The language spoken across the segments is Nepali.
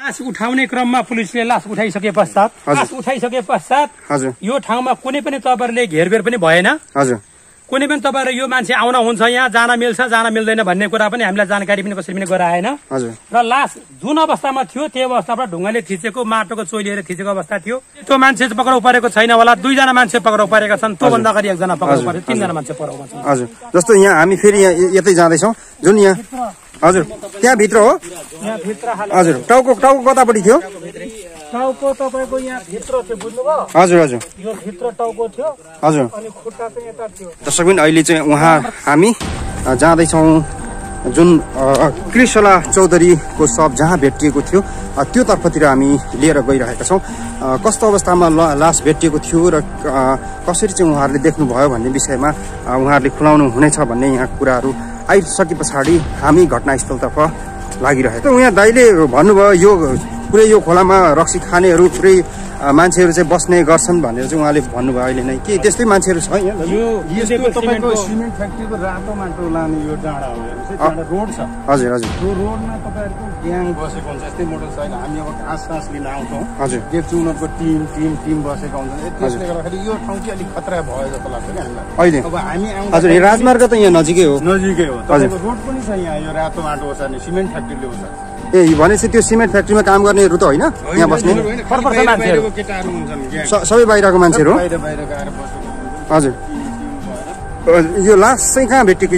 लास उठाउने क्रममा पुलिसले लास उठाइसके पश्चात हजुर यो ठाउँमा कुनै पनि तपाईहरुले घेरबेर पनि भएन। हजुर कुनै पनि तपाईहरु यो मान्छे आउन हुन्छ यहाँ जान मिल्छ जान मिल्दैन भन्ने कुरा पनि हामीलाई जानकारी पनि कसैले पनि गराएन। हजुर र लास जुन अवस्थामा थियो त्यो अवस्थाबाट ढुङ्गाले थिचेको माटोको चोलिएर थिचेको अवस्था थियो। त्यो मान्छे पक्राउ परेको छैन होला, 2 जना मान्छे पक्राउ परेका छन्। त्यो भन्दा अगाडि 1 जना पक्राउ परे, 3 जना मान्छे पक्राउ छन्। हजुर जस्तो यहाँ हामी फेरि यहाँ यतै जाँदै छौं जुन यहाँ हजुर त्यहाँ भित्र हो यहाँ भित्र हजुर टाउको कतापट्टि थियो टाउको तपाईको यहाँ भित्र थियो बुझ्नुभयो। हजुर हजुर यो भित्र टाउको थियो हजुर अनि खुट्टा चाहिँ यता थियो। दर्शकबिन अहिले चाहिँ उहाँ हामी जाँदै छौं जुन कृष्णला चौधरीको शव जहाँ भेटिएको थियो त्यो तर्फतिर हामी लिएर गइरहेका छौं। कस्तो अवस्थामा लास भेटिएको थियो र कसरी चाहिँ उहाँहरूले देख्नुभयो भन्ने विषयमा उहाँहरूले खुलाउनु हुनेछ भन्ने यहाँ कुराहरू आइसके पछाडि हामी घटनास्थलतर्फ लागिरहेको। यहाँ दाइले भन्नुभयो यो पुरै यो खोलामा रक्सी खानेहरू पुरै मान्छेहरू चाहिँ बस्ने गर्छन् भनेर चाहिँ उहाँले भन्नुभयो। अहिले नै के त्यस्तै मान्छेहरू छ यहाँ? यो तपाईको सिमेन्ट फ्याक्ट्रीको रातो माटो लाने यो डाँडा हो, एउटा रोड छ। हजुर हजुर यो रोडमा तपाईहरुको ग्याङ बसेको हुन्छ। यस्तै मोटरसाइकल हामी अब घाँस लिन आउँछौँ। हजुर देख्छु उनीहरूको टिम बसेका हुन्छन्। त्यसले गर्दाखेरि यो ठाउँ चाहिँ अलिक खतरा भयो जस्तो लाग्छ कि हामीलाई अहिले। अब हामी हजुर यो राजमार्ग त यहाँ नजिकै हो। नजिकै हो। तपाईँको रोड पनि छ यहाँ, यो रातो माटो ओसार्ने सिमेन्ट फ्याक्ट्रीले ओसार्छ। ए भनेपछि त्यो सिमेन्ट फ्याक्ट्रीमा काम गर्नेहरू त होइन यहाँ बस्ने? बाहिरको केटाहरू हुन्छन्, सबै बाहिरको मान्छेहरू हो। बाहिरको आएर बसेको। हजुर यो लास चाहिँ कहाँ भेटेको?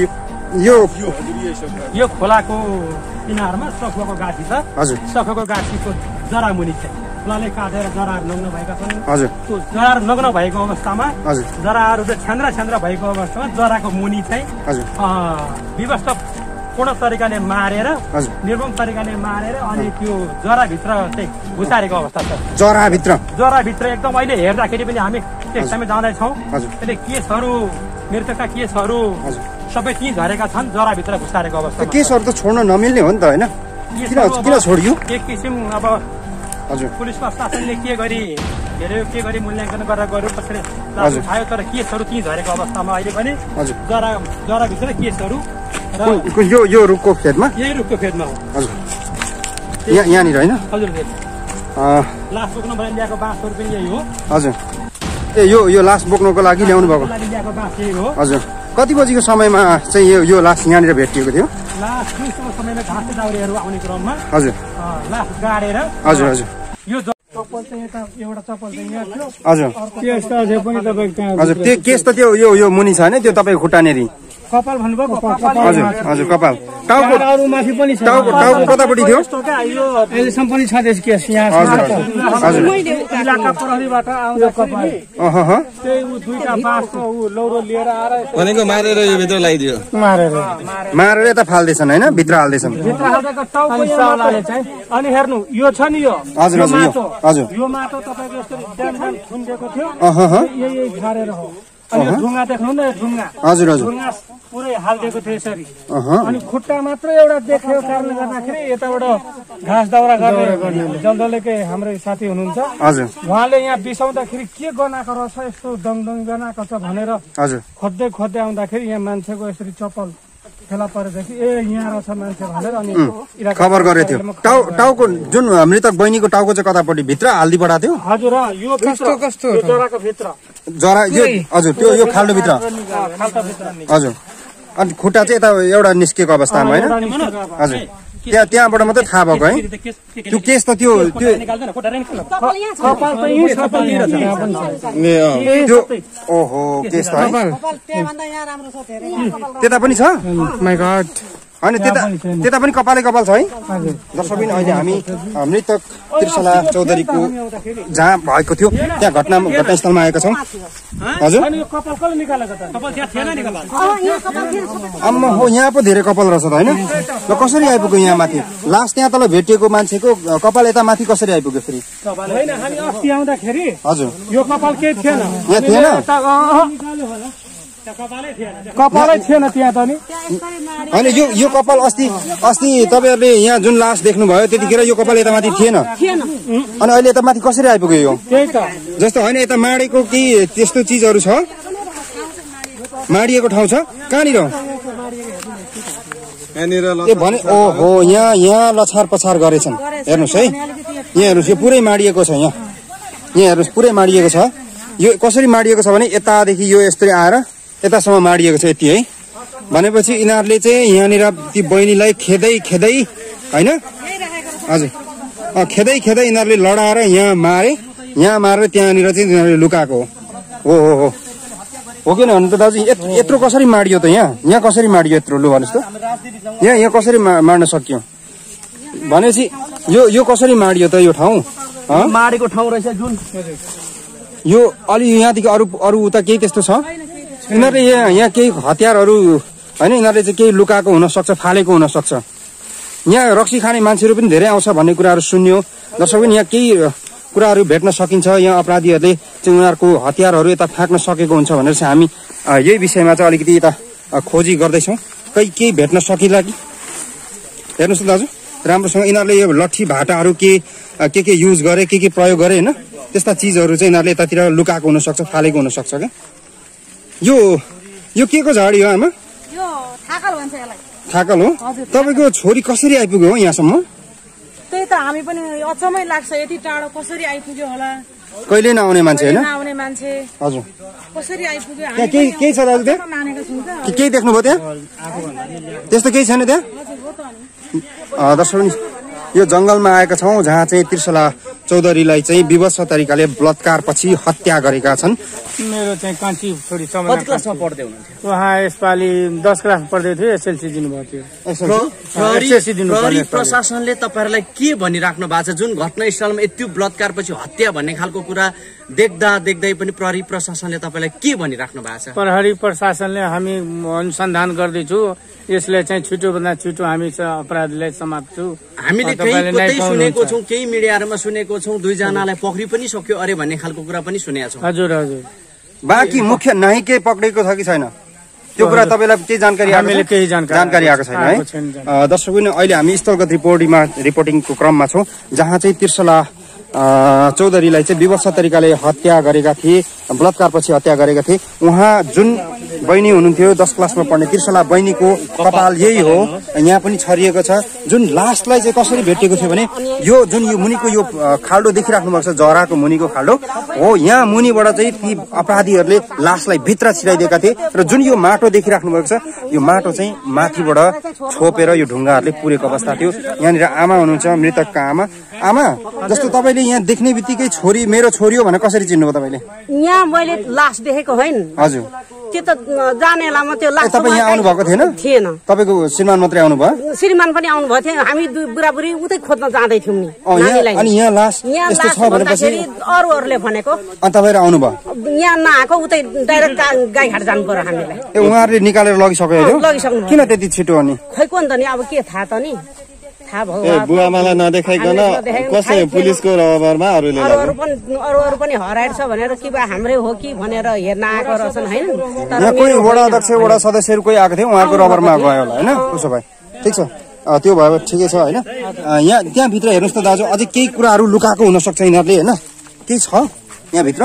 यो खोलाको किनारमा सखुवाको गाठी छ। हजुर सखुवाको गाठीको जरा मुनि छ। खोलाले काटेर जराहरू नग्न भएका छन्। हजुर त्यो जराहरू नग्न भएको अवस्थामा हजुर जराहरू चाहिँ छ्यान्द्रा भएको अवस्थामा जराको मुनि चाहिँ हजुर पूर्ण तरिकाले मारेर निर्मम तरिकाले मारेर अनि त्यो जराभित्र चाहिँ घुसारेको अवस्था छ। जराभित्र एकदम अहिले हेर्दाखेरि पनि हामी त्यसमा जाँदैछौँ। त्यसले केसहरू मृतकका केसहरू सबै त्यहीँ झरेका छन्, जराभित्र घुसारेको अवस्था। केसहरू त छोड्न नमिल्ने हो नि त होइन? किन छोडियो? एक किसिम अब हजुर पुलिस प्रशासनले के गरी मूल्याङ्कन गरेर गर्यो कसरी आयो, तर केसहरू त्यहीँ झरेको अवस्थामा अहिले पनि जराभित्र केसहरू यो रुखको फेदमा? यही रुखको फेदमा हो। हजुर यहाँनिर होइन? हजुर लास बोक्नु भने ल्याएको बाँसहरू पनि यही हो। हजुर ए यो लास बोक्नको लागि ल्याउनु भएको? ल्याएको बाँस यही हो। हजुर कति बजीको समयमा चाहिँ यो लास यहाँनिर भेटिएको थियो? लास दिउँसोको समयमा घाँस दाउरेहरू आउने क्रममा हजुर लास गाडेर हजुर हजुर यो चप्पल चाहिँ एउटा चप्पल चाहिँ यहाँ थियो। हजुर केस त अझै पनि तपाईँको त्यहाँ हजुर त्यो केस त त्यो यो मुनि छ होइन? त्यो तपाईँको खुट्टानेरि कपाल भन्नुभयो? हजुर हजुर कपाल। टाउको माथि पनि छ। टाउको कतापट्टि थियो? यो अहिलेसम्म पनि छ त्यस केस यहाँ। हजुर इलाका प्रहरीबाट आउँदा कपाल त्यही दुईटा बाँसको लौरो लिएर आएर भनेको मारेर यो भित्र लगाइदियो। मारेर यता फाल्दैछन् होइन? भित्र हाल्दैछन्। भित्र हाल्दाको टाउको यहाँ चाहिँ अनि हेर्नु यो छ नि यो हजुर हजुर यो माटो तपाईँको यसरी ड्याम थुनिदिएको थियो। यही झारेर हो। अनि यो ढुङ्गा देख्नु न, यो ढुङ्गा हजुर हजुर ढुङ्गा पुरै हालिदिएको थियो यसरी। अनि खुट्टा मात्र एउटा देखेको कारणले गर्दाखेरि यताबाट घाँस दाउरा गर्ने जलदलेकै हाम्रो साथी हुनुहुन्छ, हजुर उहाँले यहाँ बिसाउँदाखेरि के गनाएको रहेछ यस्तो दङदङ गनाएको छ भनेर हजुर खोज्दै आउँदाखेरि यहाँ मान्छेको यसरी चप्पल फेला परेदेखि यहाँ रहेछ मान्छे भनेर अनि खबर गरेको थियो। टाउको जुन मृतक बहिनीको टाउको चाहिँ कतापट्टि भित्र हाल्दी पठाएको थियो? हजुर यो कस्तो जराको भित्र जरा यो हजुर त्यो यो खाल्डोभित्र हजुर। अनि खुट्टा चाहिँ यता एउटा निस्केको अवस्थामा होइन? हजुर त्यहाँबाट मात्रै थाहा भएको है? त्यो केस त त्यो ओहो केस त त्यता पनि छ? अनि त्यता पनि कपाल छ है? दर्शकबिन अहिले हामी मृतक कृष्णला चौधरीको जहाँ भएको थियो त्यहाँ घटनास्थलमा आएका छौँ। हजुर अम्मा हो यहाँ पो धेरै कपाल रहेछ त होइन? र कसरी आइपुग्यो यहाँ माथि? लास त्यहाँ तल भेटिएको मान्छेको कपाल यता माथि कसरी आइपुग्यो फेरि? हजुर यो कपाल केही थिएन यहाँ थिएन? कपालै थिएन त्यहाँ त नि। होइन यो कपाल अस्ति तपाईँहरूले यहाँ जुन लास देख्नुभयो त्यतिखेर यो कपाल यता माथि थिएन? अनि अहिले यता माथि कसरी आइपुग्यो यो? जस्तो होइन यता माडेको कि त्यस्तो चिजहरू छ? माडिएको ठाउँ छ कहाँनिर? ए भने ओहो यहाँ लछार पछार गरेछन् हेर्नुहोस् है। यहाँ हेर्नुहोस् यो पुरै माडिएको छ। यहाँ हेर्नुहोस् पुरै माडिएको छ। यो कसरी माडिएको छ भने यतादेखि यो यस्तरी आएर यतासम्म माडिएको छ यति है। भनेपछि यिनीहरूले चाहिँ यहाँनिर ती बहिनीलाई खेदै होइन हजुर खेदै यिनीहरूले लडाएर यहाँ मारेर त्यहाँनिर चाहिँ यिनीहरूले लुकाएको हो कि भन्नु त दाजु। यत्रो कसरी माडियो त यहाँ कसरी माडियो यत्रो लु भन्नुहोस् त। यहाँ कसरी मार्न सकियो भनेपछि यो कसरी माडियो त यो ठाउँ मारेको ठाउँ रहेछ जुन यो अलि यहाँदेखि अरू उता केही त्यस्तो छ यिनीहरूले यहाँ केही हतियारहरू होइन यिनीहरूले चाहिँ केही लुकाएको हुनसक्छ फालेको हुनसक्छ। यहाँ रक्सी खाने मान्छेहरू पनि धेरै आउँछ भन्ने कुराहरू सुन्यो दर्शक पनि। यहाँ केही कुराहरू भेट्न सकिन्छ यहाँ अपराधीहरूले चाहिँ उनीहरूको हतियारहरू यता फ्याँक्न सकेको हुन्छ भनेर चाहिँ हामी यही विषयमा चाहिँ अलिकति यता खोजी गर्दैछौँ। केही भेट्न सकिला कि हेर्नुहोस् त दाजु राम्रोसँग यिनीहरूले यो लट्ठी भाटाहरू के युज गरे के प्रयोग गरे होइन त्यस्ता चिजहरू चाहिँ यिनीहरूले यतातिर लुकाएको हुनसक्छ फालेको हुनसक्छ क्या। यो के को झाडी हो आमा? थाकल हो। तपाईँको छोरी कसरी आइपुग्यो हो यहाँसम्म? त्यही त हामी पनि अचम्मै लाग्छ यति टाढो कसरी आइपुग्यो होला। कहिले नआउने मान्छे होइन नआउने मान्छे हजुर कसरी आइपुग्यो? त्यहाँ केही छ दाजु त्यहाँ केही देख्नुभयो त्यहाँ त्यस्तो केही छैन त्यहाँ दर्शक यो जंगलमा आएका छौँ जहाँ चाहिँ त्रिशला चौधरीलाई चाहिँ विवश तरिकाले बलात्कार पछि हत्या गरेका छन्। मेरो चाहिँ कान्छी छोरी कति क्लासमा पढ्दै हुनुहुन्थ्यो? उहाँ यसपालि 10 क्लास पढ्दै थियो एसएलसी दिनुभएको थियो। प्रहरी प्रशासनले तपाईहरुलाई के भनिराख्नु भएको छ जुन घटनास्थलमा यति बलात्कार पछि हत्या भन्ने खालको कुरा देख्दै पनि प्रहरी प्रशासनले तपाईलाई के भनिराख्नु भएको छ? प्रहरी प्रशासनले हामी अनुसन्धान गर्दैछु यसले चाहिँ छिटोभन्दा छिटो हामी अपराधीलाई समात्छु। हामीले कतै सुनेको छौं केही मिडियाहरुमा सुनेको छौं दुईजनालाई पक्रि पनि सक्यो अरे भन्ने खालको कुरा पनि सुनेका छौं। हजुर बाँकी मुख्य नायिकै पक्रेको छ कि छैन त्यो कुरा तपाईलाई केही जानकारी आएको छैन है दर्शक पनि। अहिले हामी स्थलगत रिपोर्टिङको क्रममा छौं जहाँ चाहिँ त्रिशला चौधरीलाई चाहिँ विवश तरिकाले हत्या गरेका थिए बलात्कार पछि हत्या गरेका थिए। उहाँ जुन बहिनी हुनुहुन्थ्यो 10 क्लासमा पढ्ने त्रिशला बहिनीको कपाल यही हो यहाँ पनि छरिएको छ। जुन लासलाई चाहिँ कसरी भेटिएको थियो भने यो जुन यो मुनिको यो खाल्डो देखिराख्नु भएको छ जराको मुनिको खाल्डो हो यहाँ मुनिबाट चाहिँ ती अपराधीहरूले लासलाई भित्र छिराइदिएका थिए र जुन यो माटो देखिराख्नु भएको छ यो माटो चाहिँ माथिबाट छोपेर यो ढुङ्गाहरूले पुरेको अवस्था थियो। यहाँनिर आमा हुनुहुन्छ मृतकका आमा जस्तो तपाईले यहाँ देख्ने बित्तिकै छोरी मेरो छोरी हो भनेर कसरी चिन्नुभयो तपाईले? यहाँ मैले लास देखेको होइन। हजुर त्यो त जानेलामा त्यो लास तपाईँ यहाँ आउनु भएको थिएन? तपाईँको श्रीमान मात्रै आउनु भयो? श्रीमान पनि आउनु भएको थियो। हामी बुढाबुढी उतै खोज्न जाँदै थियौँ नि। अनि यहाँ लास यस्तो छ भनेपछि अरूहरूले भनेको अनि तपाईहरु आउनु भयो? यहाँ नआएको उतै डाइरेक्ट गाईघाट जानु पर्यो हामीलाई। उहाँहरूले निकालेर लगिसक्यो लगिसक्नु किन त्यति छिटो अनि? खै कोन त नि अब के थाहा त नि बुवामालाई नदेखाइकन कसै पुलिसको रबरमा अरू पनि हराएर छ भनेर कि बा हाम्रै हो कि भनेर हेर्न आएको रहेछन् हैन। यहाँ कोही वडा अध्यक्ष वडा सदस्यहरू कोही आएको थियो उहाँको रबरमा गयो होला हैन। उसो भए ठिक छ त्यो भयो ठिकै छ हैन। यहाँ त्यहाँभित्र हेर्नुहोस् त दाजु अझै केही कुराहरू लुकाएको हुनसक्छ यिनीहरूले हैन केही छ यहाँभित्र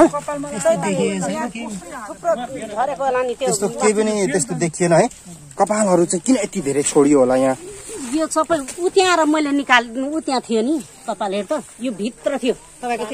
त्यस्तो केही पनि त्यस्तो देखिएन है। कपालहरू चाहिँ किन यति धेरै छोडियो होला यहाँ? यो सबै उत्याएर मैले उत्या थियो नि कपालहरू त यो भित्र थियो तपाईको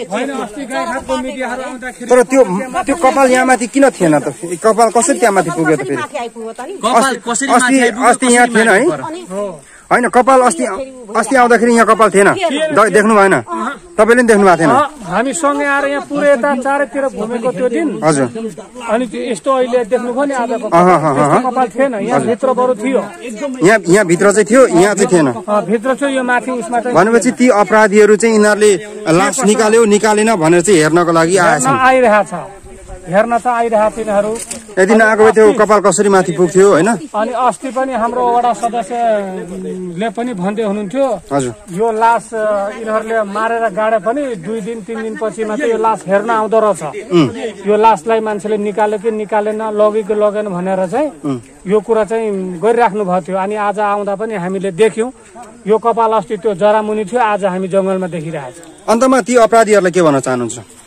तर त्यो कपाल यहाँ माथि किन थिएन त? कपाल कसरी त्यहाँ माथि पुग्यो त फेरि? अस्ति यहाँ थिएन है होइन कपाल अस्ति आउँदाखेरि यहाँ कपाल थिएन देख्नु भएन? तपाईँले पनि देख्नु भएको थिएन? हामी सँगै आएर यहाँ पुरै यता चारैतिर घुमेको त्यो दिन हजुर अनि यस्तो अहिले देख्नुभयो नि आजको कपाल थिएन यहाँ भित्र बरु थियो। यहाँ भित्र चाहिँ थियो यहाँ चाहिँ थिएन भित्र चाहिँ यो माथि उसमा भनेपछि ती अपराधीहरू चाहिँ यिनीहरूले लास निकालेन भनेर चाहिँ हेर्नको लागि आइरहेको छ हेर्न त आइरहेको तिनीहरू यदि नआएको भए त्यो कपाल कसरी माथि पुग्थ्यो होइन? अनि अस्ति पनि हाम्रो वडा सदस्यले पनि भन्दै हुनुहुन्थ्यो हजुर यो लास यिनीहरूले मारेर गाडे पनि 2 दिन 3 दिन पछि मात्रै यो लास हेर्न आउँदो रहेछ। यो लासलाई मान्छेले निकाल्यो कि निकालेन लगेन भनेर चाहिँ यो कुरा चाहिँ गरिराख्नु भएको थियो। अनि आज आउँदा पनि हामीले देख्यौं यो कपाल अस्ति त्यो जरामुनि थियो आज हामी जंगलमा देखिरहेको छ। अन्तमा ती अपराधीहरूलाई के भन्न चाहनुहुन्छ?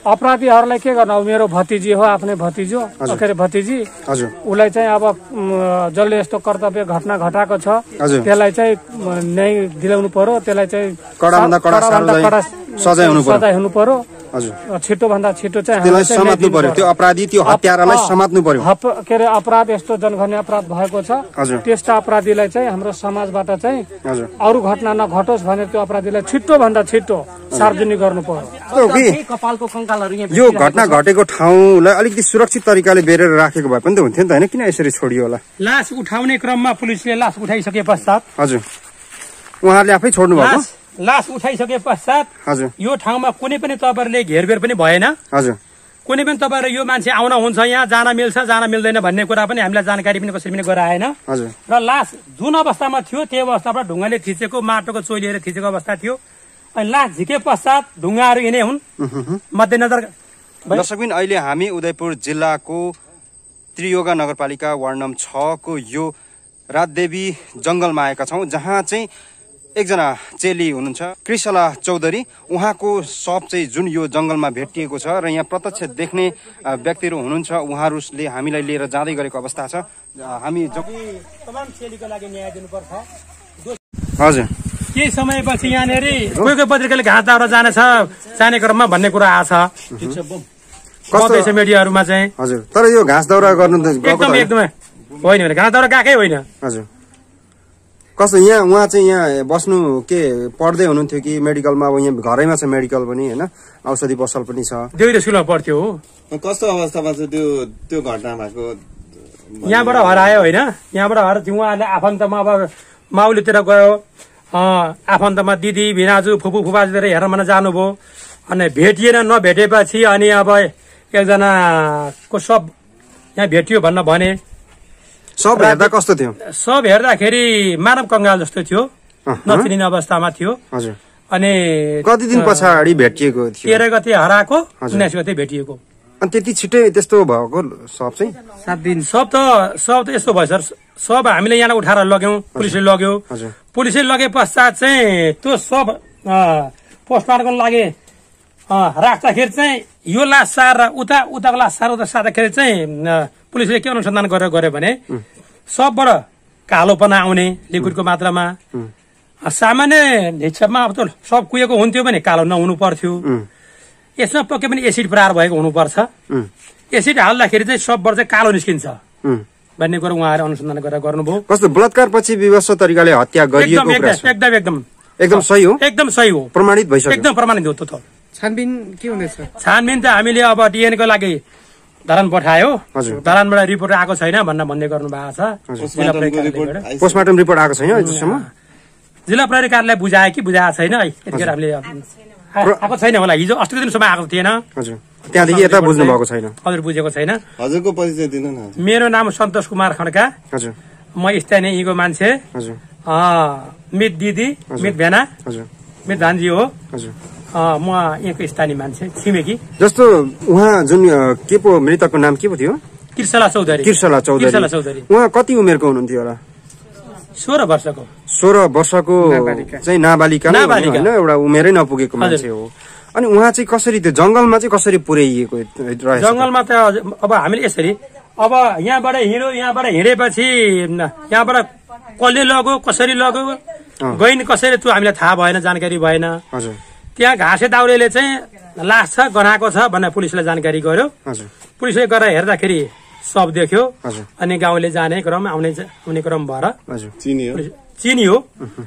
अपराधीहरूलाई के गर्नु, अब मेरो भतिजी हो, आफ्नै भतिजो के अरे भतिजी, उसलाई चाहिँ अब जसले यस्तो कर्तव्य घटना घटाएको छ त्यसलाई चाहिँ न्याय दिलाउनु पर्यो, त्यसलाई चाहिँ कडा सजाय हुनु पर्यो, छिटो भन्दा छिटो चाहिँ समात्नु पर्यो, त्यो अपराधी त्यो हत्यारालाई समात्नु पर्यो। के अरे अपराध यस्तो जनघन्य अपराध भएको छ, त्यस्ता अपराधीलाई चाहिँ हाम्रो समाजबाट चाहिँ अरू घटना नघटोस् भनेर त्यो अपराधीलाई छिटो भन्दा छिटो सार्वजनिक गर्नु पर्यो। यो घटना घटेको ठाउँलाई अलिकति सुरक्षित तरिकाले बेरेर राखेको भए पनि त हुन्थ्यो नि त होइन, किन यसरी छोडियो होला? लास उठाउने क्रममा पुलिसले लास उठाइसके पश्चात हजुर उहाँहरूले आफै छोड्नु भएको? लास उठाइसके पश्चात हजुर यो ठाउँमा कुनै पनि तपाईँहरूले घेरबेर पनि भएन। हजुर कुनै पनि तपाईँहरू यो मान्छे आउन हुन्छ यहाँ जान मिल्छ जान मिल्दैन भन्ने कुरा पनि हामीलाई जानकारी पनि कसरी पनि गराएन। हजुर र लास जुन अवस्थामा थियो त्यो अवस्थाबाट ढुङ्गाले थिचेको माटोको चोलिएर थिचेको अवस्था थियो। अनि लास झिके पश्चात ढुङ्गाहरू यिनै हुन् मध्यनजर। दर्शकबिन अहिले हामी उदयपुर जिल्लाको त्रियोगा नगरपालिका वार्ड नम्बर 6 को यो रातदेवी जंगलमा आएका छौँ, जहाँ चाहिँ एकजना चेली हुनुहुन्छ कृषला चौधरी, उहाँको शव चाहिँ जुन यो जंगलमा भेटिएको छ र यहाँ प्रत्यक्ष देख्ने व्यक्तिहरू हुनुहुन्छ, उहाँहरूले हामीलाई लिएर जाँदै गरेको अवस्था छ। हामी तमाम चेलीको लागि न्याय दिनुपर्छ। हजुर केही समयपछि यहाँनिर कोही कोही पत्रिकाले घाँस दाउरा जाने क्रममा भन्ने कुरा आछ मिडियाहरूमा चाहिँ। हजुर तर यो घाँस दाउरा गर्नु एकदमै होइन भने घाँस दाउरा गएकै होइन। हजुर कस्तो यहाँ उहाँ चाहिँ यहाँ बस्नु के पढ्दै हुनुहुन्थ्यो कि मेडिकलमा? अब यहाँ घरैमा छ मेडिकल पनि होइन, औषधि पसल पनि छ। दुईवटा स्कुलमा पढ्थ्यो हो। कस्तो अवस्थामा चाहिँ त्यो घटना भएको? यहाँबाट हरायो होइन, यहाँबाट हरायो। उहाँहरूले आफन्तमा अब माउलीतिर गयो, आफन्तमा दिदी भिनाजु फुपू फुपाजुतिर हेर्न मन जानुभयो। अनि भेटिएन, नभेटेपछि अनि अब एकजनाको सब यहाँ भेटियो भन्न भने। सब हेर्दा कस्तो थियो? सब हेर्दाखेरि मानव कंगाल जस्तो थियो, नचिनिने अवस्थामा थियो। हजुर अनि कति दिन पछाडि भेटिएको थियो? 13 गते हराएको, 19 गते भेटिएको। अनि त्यति छिटै त्यस्तो भएको सब चाहिँ 7 दिन? सब त यस्तो भयो सर, सब हामीले यहाँलाई उठाएर लग्यौं, पुलिसले लग्यो। पुलिसले लगे पश्चात चाहिँ त्यो सब पोस्टमार्टमको लागि राख्दाखेरि चाहिँ यो लास सार उताको लास सार्दाखेरि चाहिँ पुलिसले के अनुसन्धान गरेर गऱ्यो भने सबबाट कालोपना आउने लिक्विडको मात्रामा, सामान्य हिसाबमा अब त सब कुहेको हुन्थ्यो भने कालो नहुनु पर्थ्यो, यसमा पक्कै पनि एसिड प्रहार भएको हुनुपर्छ। एसिड हाल्दाखेरि चाहिँ सबबाट चाहिँ कालो निस्किन्छ भन्ने कुरा उहाँहरू अनुसन्धान गरेर गर्नुभयो। कस्तो बलात्कार पछि विवश तरिकाले हत्या गरिएको कुरा छ? एकदम सही हो, एकदम सही हो, प्रमाणित भइसक्यो, एकदम प्रमाणित हो। त छानबिन के हुँदैछ? छानबिन त हामीले अब डिएनए को लागि धरान पठायो, धरानबाट रिपोर्ट आएको छैन भन्ने गर्नु भएको छ। पोस्टमार्टम रिपोर्ट आएको छैन अहिलेसम्म? जिल्ला प्रहरी कार्यालय बुझायो कि बुझाएको छैन, यतिखेर हामीले आएको छैन होला। हिजो अस्तिको दिनसम्म आएको थिएन। हजुर त्यहाँदेखि यता बुझ्नु भएको छैन? हजुर बुझेको छैन। हजुरको परिचय दिनु न। मेरो नाम सन्तोष कुमार खड्का। हजुर म स्थानीय यहीँको मान्छे। हजुर मित दिदी, मित भेना, हजुर मित भान्जी हो। हजुर म यहाँको स्थानीय मान्छे, छिमेकी। जस्तो उहाँ जुन के पो मृतकको नाम के पो थियो? कृषला चौधरी। कृषला चौधरी। उहाँ कति उमेरको हुनुहुन्थ्यो होला? 16 वर्षको। 16 वर्षको चाहिँ नाबालिका होइन, एउटा उमेरै नपुगेको मान्छे हो। अनि उहाँ चाहिँ कसरी त्यो जंगलमा चाहिँ कसरी पुर्याइएको रहेछ? जंगलमा त अब हामीले यसरी अब यहाँबाट हिँडेपछि यहाँबाट कसले लग्यो, कसरी लग्यो, गइन कसरी, त्यो हामीलाई थाहा भएन, जानकारी भएन। हजुर त्यहाँ घाँसे दाउरेले चाहिँ लास छ, गनाएको छ भनेर पुलिसलाई जानकारी गर्यो। हजुर पुलिसले गएर हेर्दाखेरि सब देख्यो। हजुर अनि गाउँले जाने क्रम आउने क्रम भएर हजुर चिनियो।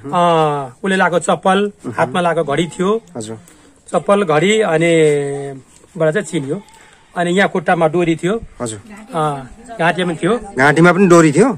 उसले लगाएको चप्पल, हातमा लगाएको घडी थियो। हजुर चप्पल, घडी अनि बाट चाहिँ चिनियो। अनि यहाँ खुट्टामा डोरी थियो। हजुर घाँटीमा थियो। घाँटीमा पनि डोरी थियो,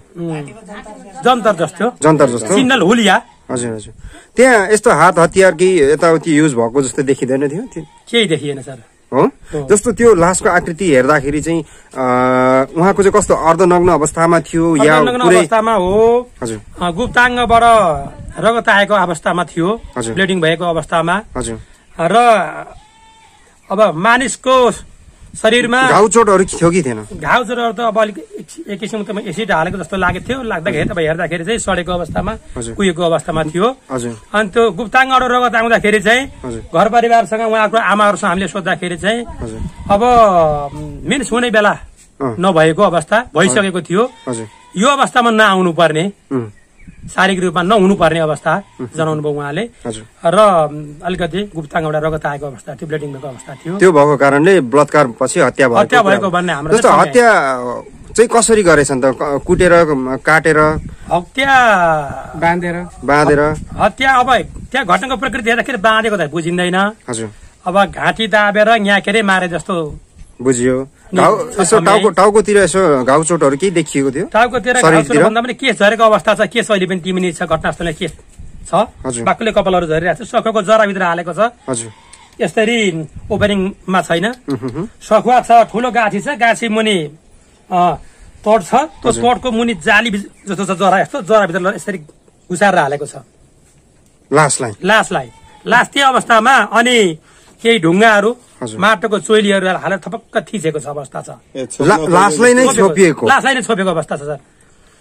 जन्तर जस्तो सिन्नल हुलिया। हजुर हजुर त्यहाँ यस्तो हात हतियार कि यताउति युज भएको जस्तो देखिँदैन थियो? केही देखिएन सर। हो जस्तो त्यो लासको आकृति हेर्दाखेरि चाहिँ उहाँको चाहिँ कस्तो अर्धनग्न अवस्थामा थियो या अवस्थामा हो? हजुर गुप्ताङ्गबाट रगत आएको अवस्थामा थियो, ब्लिडिङ भएको अवस्थामा। हजुर र अब मानिसको शरीरमा घाउ चोटहरू थियो कि थिएन? घाउ चोटहरू त अब अलिक एक किसिमको एसिड हालेको जस्तो लागेको थियो। लाग्दाखेरि अब हेर्दाखेरि चाहिँ सडेको अवस्थामा कुहिएको अवस्थामा थियो। अनि त्यो गुप्ताङ्गबाट रगत आउँदाखेरि चाहिँ घर परिवारसँग उहाँको आमाहरूसँग हामीले सोद्धाखेरि चाहिँ अब मेन्स हुने बेला नभएको अवस्था भइसकेको थियो। यो अवस्थामा नआउनु पर्ने, शारीरिक रूपमा नहुनु पर्ने अवस्था जनाउनु भयो उहाँले। र अलिकति गुप्ताङ्गबाट रगत आएको अवस्था थियो, ब्लिडिङ भएको अवस्था थियो। त्यो भएको कारणले बलात्कार पछि हत्या भएको भन्ने हाम्रो हत्या चाहिँ कसरी गरेछन् त? कुटेर, काटेर, हत्या बाँधेर? हत्या अब त्यहाँ घटनाको प्रकृति हेर्दाखेरि बाँधेको त बुझिँदैन। अब घाँटी दाबेर यहाँ के अरे मारे जस्तो बुझियो। टाउकोतिर यसो घाउ चोटहरू केही देखिएको थियो? टाउकोतिर घाउ चोट भन्दा पनि केस झरेको अवस्था छ। केस अहिले पनि 3 मिनट छ, घटनास्थलमा केस छ। बाक्लै कपालहरू झरिरहेको छ। सखुवाको जराभित्र हालेको छ। यसरी ओपनिङमा छैन। सखुवा छ, ठुलो गाछी छ, गाछी मुनि तोड छ। त्यो तोडको मुनि जाली जस्तो छ जरा, यस्तो जराभित्र यसरी घुसाएर हालेको छ लासलाई। लास त्यो अवस्थामा अनि केही ढुङ्गाहरू, माटोको चोइलीहरू हालेर थपक्क थिचेको छ अवस्था छ। लासलाई नै छोपिएको अवस्था छ सर।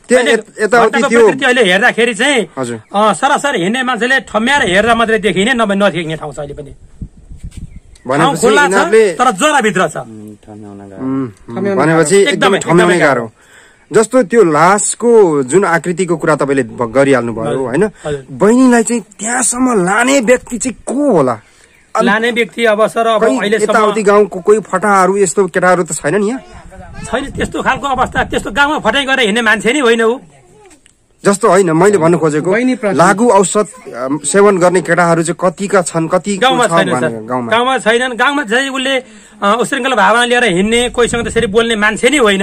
अहिले हेर्दाखेरि चाहिँ सरासर हिँड्ने मान्छेले ठम्याएर हेर्दा मात्रै देखिने, नभए नदेखिने ठाउँ छ अहिले पनि। तर जराभित्र छ भनेपछि एकदमै ठम्याउने गाह्रो। जस्तो त्यो लासको जुन आकृतिको कुरा तपाईँले गरिहाल्नु भयो होइन, बहिनीलाई चाहिँ त्यहाँसम्म लाने व्यक्ति चाहिँ को होला? लाने व्यक्ति अब सर अब यताउति गाउँको कोही फटाहरू यस्तो केटाहरू त छैन नि यहाँ? छैन त्यस्तो खालको अवस्था। त्यस्तो गाउँमा फटाइ गरेर हिँड्ने मान्छे नै होइन ऊ। जस्तो होइन, मैले भन्नु खोजेको लागु औषध सेवन गर्ने केटाहरू चाहिँ कतिका छन्, कति गाउँमा छैनन्। गाउँमा चाहिँ उसले उशृङ्खल भावना लिएर हिँड्ने, कोहीसँग त्यसरी बोल्ने मान्छे नै होइन।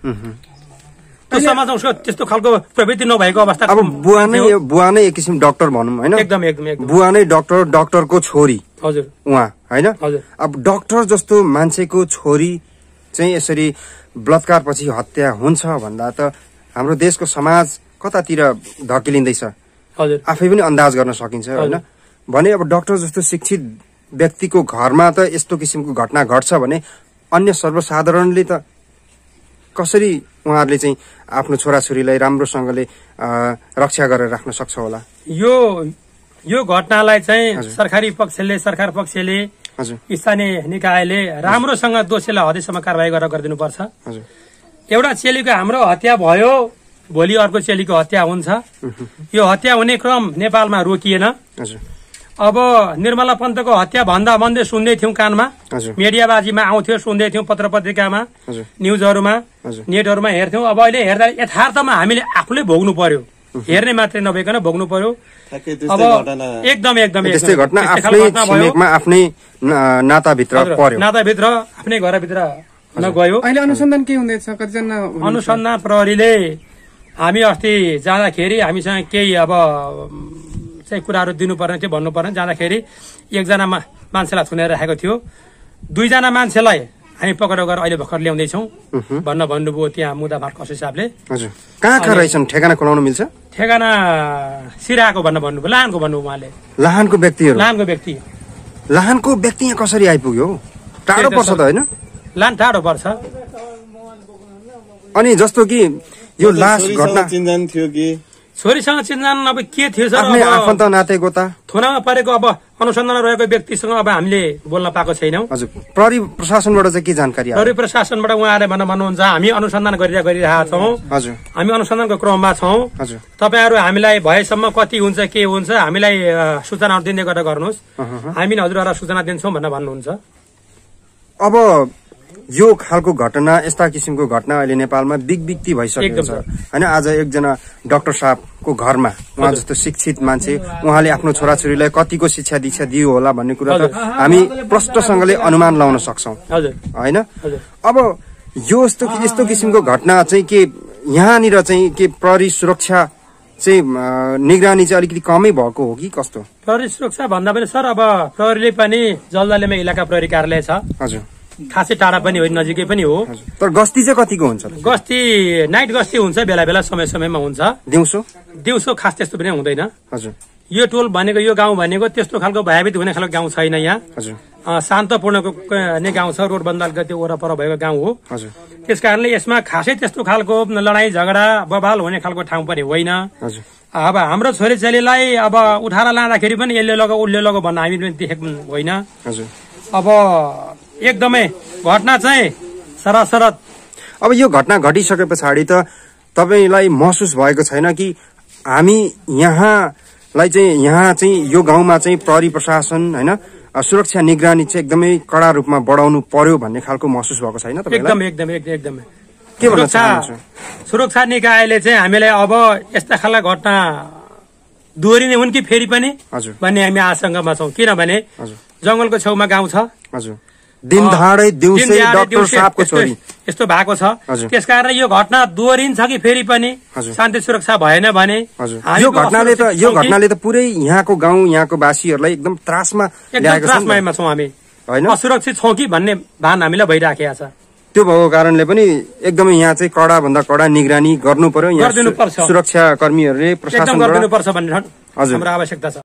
त्यो समाजमा उसको त्यस्तो खालको प्रवृत्ति नभएको अवस्था। अब बुवा नै एक किसिम डाक्टर भनौँ होइन, एकदम बुवा नै डाक्टरको छोरी उहाँ होइन। अब डाक्टर जस्तो मान्छेको छोरी चाहिँ यसरी बलात्कार पछि हत्या हुन्छ भन्दा त हाम्रो देशको समाज कतातिर धकिलिँदैछ आफै पनि अन्दाज गर्न सकिन्छ होइन। भने अब डाक्टर जस्तो शिक्षित व्यक्तिको घरमा त यस्तो किसिमको घटना घट्छ भने अन्य सर्वसाधारणले त कसरी उहाँहरूले चाहिँ आफ्नो छोराछोरीलाई राम्रोसँगले रक्षा गरेर राख्न सक्छ होला? यो घटनालाई चाहिँ सरकार पक्षले स्थानीय निकायले राम्रोसँग दोषीलाई हदैसम्म कारवाही गरेर गरिदिनुपर्छ। एउटा चेलीको हाम्रो हत्या भयो, भोलि अर्को चेलीको हत्या हुन्छ। यो हत्या हुने क्रम नेपालमा रोकिएन। अब निर्मला पन्तको हत्या भन्दै सुन्दै थियौं कानमा, मिडियाबाजीमा आउँथ्यो, सुन्दै थियौं, पत्र पत्रिकामा, न्युजहरूमा, नेटहरूमा हेर्थ्यौं। अब अहिले हेर्दा यथार्थमा हामीले आफूले भोग्नु पर्यो, हेर्ने मात्रै नभइकन भोग्नु पर्यो। अब एकदम त्यस्तै घटना आफ्नै नाताभित्र पर्यो, नाताभित्र आफ्नै घरभित्र नगयो। अहिले अनुसन्धान के हुँदैछ? कतिजना अनुसन्धान प्रहरीले हामी अस्ति जाँदाखेरि हामीसँग केही अब चाहिँ कुराहरू दिनुपर्ने थियो, भन्नु पर्ने। जाँदाखेरि एकजना मान्छेलाई थुनेर राखेको थियो, 2 जना मान्छेलाई हामी पक्राउ गरेर अहिले भर्खर ल्याउँदैछौँ भन्नुभयो त्यहाँ मुद्दामार कस हिसाबले। कहाँ रहेछन्? ठेगाना खोलाउन मिल्छ? ठेगाना सिराको भन्नुभयो, लाहानको भन्नुभयो उहाँले। लाहानको व्यक्तिहरू? लाहानको व्यक्ति यहाँ कसरी आइपुग्यो? टाढो पर्छ त होइन? लान टाढो पर्छ। अनि जस्तो कि यो लास घटना चिन्जान थियो कि छोरीसँग चिन्जान अब के थियो सर? आफन्त नातेको त थुनामा परेको अब अनुसन्धानमा रहेको व्यक्तिसँग अब हामीले बोल्न पाएको छैनौँ। हजुर, प्रहरी प्रशासनबाट चाहिँ के जानकारी? प्रहरी प्रशासनबाट उहाँले भन्नुहुन्छ हामी अनुसन्धान गरिरहेका छौँ, हजुर हामी अनुसन्धानको क्रममा छौँ, हजुर तपाईँहरू हामीलाई भएसम्म कति हुन्छ के हुन्छ हामीलाई सूचनाहरू दिँदै गरेर गर्नुहोस्, हामीले हजुरहरूलाई सूचना दिन्छौँ भनेर भन्नुहुन्छ। अब यो खालको घटना, यस्ता किसिमको घटना अहिले नेपालमा बिगबिक्ती भइसकेको छ होइन। आज एकजना डाक्टर साहबको घरमा उहाँ जस्तो शिक्षित मान्छे, उहाँले आफ्नो छोराछोरीलाई कतिको शिक्षा दीक्षा दियो होला भन्ने कुरा त हामी प्रष्टसँगले अनुमान लाउन सक्छौँ होइन। अब यो यस्तो किसिमको घटना चाहिँ के यहाँनिर चाहिँ के प्रहरी सुरक्षा चाहिँ निगरानी चाहिँ अलिकति कमै भएको हो कि कस्तो? प्रहरी सुरक्षा भन्दा पनि सर अब प्रहरीले पनि जलदालेमा इलाका प्रहरी कार्यालय छ, हजुर, खासै टाढा पनि होइन, नजिकै पनि हो। तर गस्ती चाहिँ कतिको हुन्छ? गस्ती नाइट गस्ती हुन्छ, बेला बेला समय समयमा हुन्छ। दिउँसो खास त्यस्तो पनि हुँदैन। हजुर, यो टोल भनेको यो गाउँ भनेको त्यस्तो खालको भयभीत हुने खालको गाउँ छैन यहाँ। शान्तपूर्णको नै गाउँ छ, रोड बन्दालको त्यो वरपर भएको गाउँ हो। त्यस कारणले यसमा खासै त्यस्तो खालको लडाई झगडा बवाल हुने खालको ठाउँ पनि होइन। अब हाम्रो छोरीचेलीलाई अब उठाएर लाँदाखेरि पनि यसले लग उसले लग भन्न हामी पनि देखेको होइन। अब एकदमै घटना चाहिँ सरासर। अब यो घटना घटिसके पछाडि त तपाईलाई महसुस भएको छैन कि हामी यहाँ चाहिँ यो गाउँमा चाहिँ प्रहरी प्रशासन हैन सुरक्षा निगरानी चाहिँ एकदमै कड़ा रूपमा बढाउनु पर्यो भन्ने खालको महसुस भएको छैन तपाईलाई? एकदमै के भन्न चाहनुहुन्छ? सुरक्षा निकायले चाहिँ हामीलाई अब यस्ता खालका घटना दोहोरिने हुन् कि फेरि पनि भन्ने हामी आशंकामा छौं। किनभने जंगलको छेउमा गाउँ छ, दिनदहाडै दिउँसै डाक्टर साहबको छोरी यस्तो भएको छ। त्यसकारण यो घटना दोहोरिन्छ कि फेरि पनि शान्ति सुरक्षा भएन भने यो घटनाले त पुरै यहाँको गाउँ यहाँको वासीहरूलाई एकदम त्रासमा ल्याएको छ। त्रासमा छौं हामी, हैन असुरक्षित छौं कि भन्ने भान हामीलाई भइराखेको छ। त्यो भएको कारणले पनि एकदमै यहाँ चाहिँ कडा भन्दा कडा निगरानी गर्नु पर्यो। यहाँ सुरक्षा कर्मीहरूले प्रशासन गर्नुपर्छ भन्ने हाम्रो आवश्यकता छ।